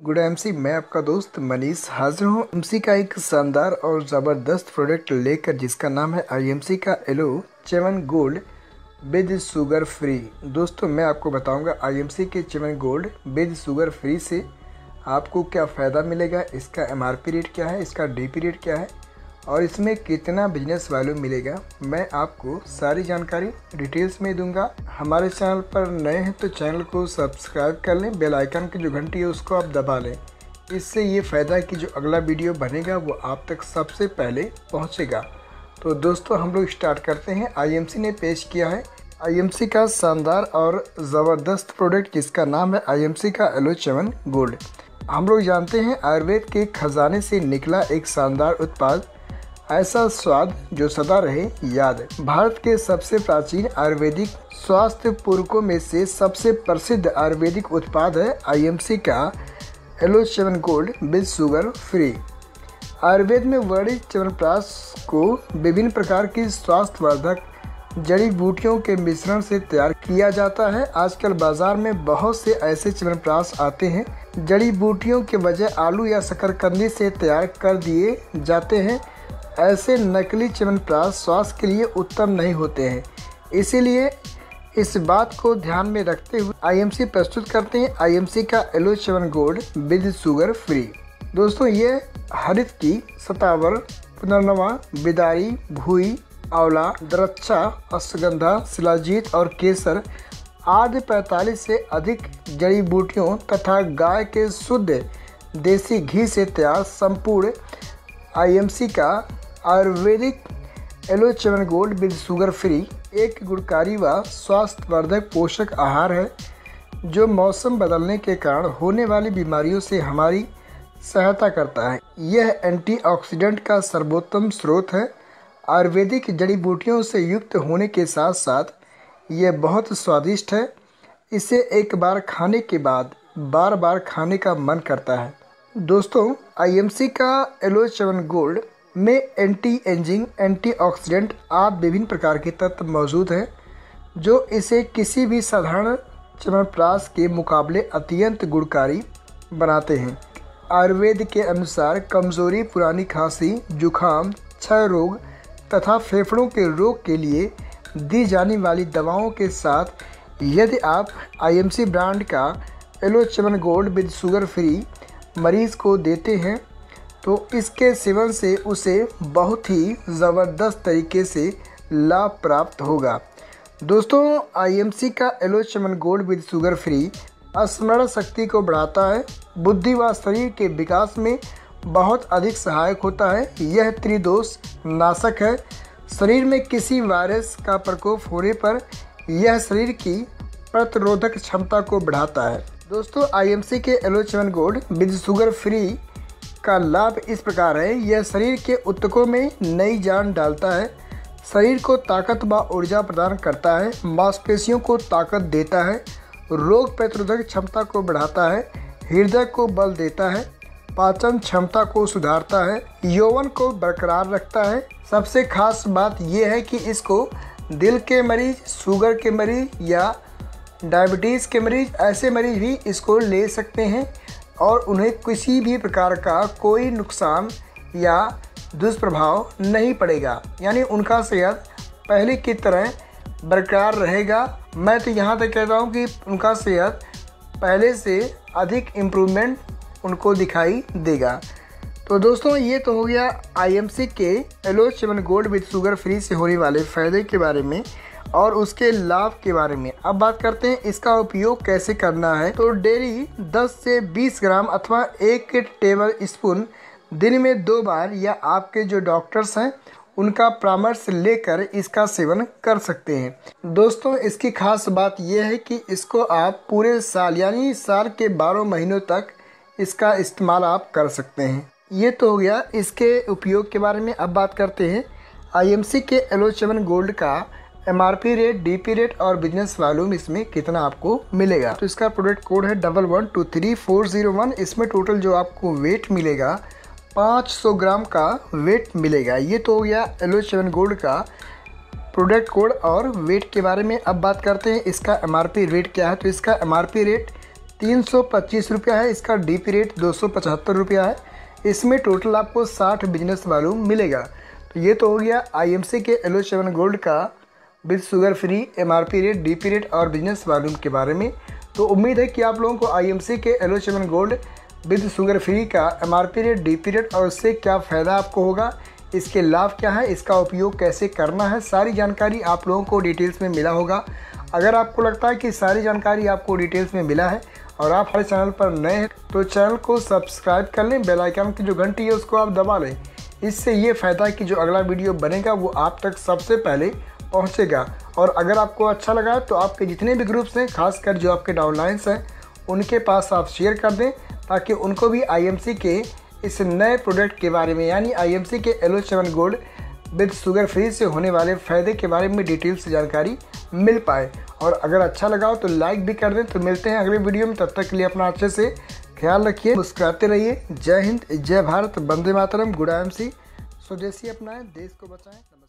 Good MC, मैं आपका दोस्त मनीष हाजिर हूँ एमसी का एक शानदार और ज़बरदस्त प्रोडक्ट लेकर, जिसका नाम है आईएमसी का aloe 7 gold with sugar free. दोस्तों, मैं आपको बताऊंगा आईएमसी के 7 गोल्ड विद शुगर फ्री से आपको क्या फ़ायदा मिलेगा, इसका एमआरपी रेट क्या है, इसका डीपी रेट क्या है और इसमें कितना बिजनेस वैल्यू मिलेगा। मैं आपको सारी जानकारी डिटेल्स में दूंगा। हमारे चैनल पर नए हैं तो चैनल को सब्सक्राइब कर लें, बेल आइकन की जो घंटी है उसको आप दबा लें। इससे ये फ़ायदा है कि जो अगला वीडियो बनेगा वो आप तक सबसे पहले पहुंचेगा। तो दोस्तों, हम लोग स्टार्ट करते हैं। आईएमसी ने पेश किया है आईएमसी का शानदार और ज़बरदस्त प्रोडक्ट, जिसका नाम है आईएमसी का एलो 7 गोल्ड। हम लोग जानते हैं आयुर्वेद के खजाने से निकला एक शानदार उत्पाद, ऐसा स्वाद जो सदा रहे याद। भारत के सबसे प्राचीन आयुर्वेदिक स्वास्थ्य पूरकों में से सबसे प्रसिद्ध आयुर्वेदिक उत्पाद है आईएमसी का aloe 7 gold with sugar free. Ayurveda में वर्णित च्यवनप्राश को विभिन्न प्रकार की स्वास्थ्यवर्धक जड़ी बूटियों के मिश्रण से तैयार किया जाता है। आजकल बाजार में बहुत से ऐसे च्यवनप्राश आते हैं जड़ी बूटियों के बजाय आलू या शकरकंदी से तैयार कर दिए जाते हैं। ऐसे नकली च्यवनप्राश स्वास्थ्य के लिए उत्तम नहीं होते हैं, इसीलिए इस बात को ध्यान में रखते हुए आईएमसी प्रस्तुत करते हैं आईएमसी का aloe 7 gold with sugar free. दोस्तों, ये हरित की, सतावर, पुनर्नवा, बिदारी, भूई, आंवला, द्रक्षा, अश्वगंधा, शिलाजीत और केसर आदि 45 से अधिक जड़ी बूटियों तथा गाय के शुद्ध देसी घी से तैयार संपूर्ण आईएमसी का Ayurvedic aloe 7 gold with sugar free एक गुणकारी व स्वास्थ्यवर्धक पोषक आहार है, जो मौसम बदलने के कारण होने वाली बीमारियों से हमारी सहायता करता है। यह एंटीऑक्सीडेंट का सर्वोत्तम स्रोत है। आयुर्वेदिक जड़ी बूटियों से युक्त होने के साथ साथ यह बहुत स्वादिष्ट है। इसे एक बार खाने के बाद बार बार खाने का मन करता है। दोस्तों, आईएमसी का एलो 7 गोल्ड में एंटी एजिंग, एंटीऑक्सीडेंट आदि विभिन्न प्रकार के तत्व मौजूद हैं, जो इसे किसी भी साधारण च्यवनप्राश के मुकाबले अत्यंत गुणकारी बनाते हैं। आयुर्वेद के अनुसार कमजोरी, पुरानी खांसी, जुखाम, क्षय रोग तथा फेफड़ों के रोग के लिए दी जाने वाली दवाओं के साथ यदि आप आईएमसी ब्रांड का aloe 7 gold with sugar free मरीज को देते हैं तो इसके सेवन से उसे बहुत ही ज़बरदस्त तरीके से लाभ प्राप्त होगा। दोस्तों, आईएमसी का aloe 7 gold with sugar free स्मरण शक्ति को बढ़ाता है, बुद्धि व शरीर के विकास में बहुत अधिक सहायक होता है। यह त्रिदोष नाशक है। शरीर में किसी वायरस का प्रकोप होने पर यह शरीर की प्रतिरोधक क्षमता को बढ़ाता है। दोस्तों, आईएमसी के aloe 7 gold with sugar free का लाभ इस प्रकार है। यह शरीर के ऊतकों में नई जान डालता है, शरीर को ताकत व ऊर्जा प्रदान करता है, मांसपेशियों को ताकत देता है, रोग प्रतिरोधक क्षमता को बढ़ाता है, हृदय को बल देता है, पाचन क्षमता को सुधारता है, यौवन को बरकरार रखता है। सबसे खास बात यह है कि इसको दिल के मरीज, शुगर के मरीज या डायबिटीज़ के मरीज, ऐसे मरीज भी इसको ले सकते हैं और उन्हें किसी भी प्रकार का कोई नुकसान या दुष्प्रभाव नहीं पड़ेगा, यानी उनका सेहत पहले की तरह बरकरार रहेगा। मैं तो यहाँ तक कहता हूँ कि उनका सेहत पहले से अधिक इम्प्रूवमेंट उनको दिखाई देगा। तो दोस्तों, ये तो हो गया आईएमसी के aloe 7 gold with sugar free से होने वाले फ़ायदे के बारे में और उसके लाभ के बारे में। अब बात करते हैं इसका उपयोग कैसे करना है। तो डेली 10 से 20 ग्राम अथवा 1 टेबल स्पून दिन में 2 बार या आपके जो डॉक्टर्स हैं उनका परामर्श लेकर इसका सेवन कर सकते हैं। दोस्तों, इसकी खास बात यह है कि इसको आप पूरे साल यानी साल के 12 महीनों तक इसका इस्तेमाल आप कर सकते हैं। ये तो हो गया इसके उपयोग के बारे में। अब बात करते हैं आईएमसी के एलो 7 गोल्ड का एमआरपी रेट, डीपी रेट और बिजनेस वॉल्यूम इसमें कितना आपको मिलेगा। तो इसका प्रोडक्ट कोड है 11233401। इसमें टोटल जो आपको वेट मिलेगा 500 ग्राम का वेट मिलेगा। ये तो हो गया एलो 7 गोल्ड का प्रोडक्ट कोड और वेट के बारे में। अब बात करते हैं इसका एमआरपी रेट क्या है। तो इसका एमआरपी रेट 325 रुपया है। इसका डीपी रेट 275 रुपया है। इसमें टोटल आपको 60 बिजनेस वॉल्यूम मिलेगा। तो ये तो हो गया IMC के एलो 7 गोल्ड का with sugar free MRP rate, DP rate और बिजनेस वॉल्यूम के बारे में। तो उम्मीद है कि आप लोगों को IMC के aloe 7 gold with sugar free का MRP रेट, डीपी रेट और उससे क्या फ़ायदा आपको होगा, इसके लाभ क्या है, इसका उपयोग कैसे करना है, सारी जानकारी आप लोगों को डिटेल्स में मिला होगा। अगर आपको लगता है कि सारी जानकारी आपको डिटेल्स में मिला है और आप हमारे चैनल पर नए हैं तो चैनल को सब्सक्राइब कर लें, बेल आइकन की जो घंटी है उसको आप दबा लें। इससे ये फ़ायदा है कि जो अगला वीडियो बनेगा वो आप तक सबसे पहले पहुंचेगा। और अगर आपको अच्छा लगा तो आपके जितने भी ग्रुप्स हैं, खासकर जो आपके डाउनलाइंस हैं, उनके पास आप शेयर कर दें ताकि उनको भी IMC के इस नए प्रोडक्ट के बारे में यानी IMC के aloe 7 gold with sugar free से होने वाले फ़ायदे के बारे में डिटेल से जानकारी मिल पाए। और अगर अच्छा लगा हो तो लाइक भी कर दें। तो मिलते हैं अगले वीडियो में, तब तक के लिए अपना अच्छे से ख्याल रखिए, मुस्कुराते रहिए। जय हिंद, जय भारत, वंदे मातरम, गुड IMC। स्वदेशी अपनाएं, देश को बचाएं।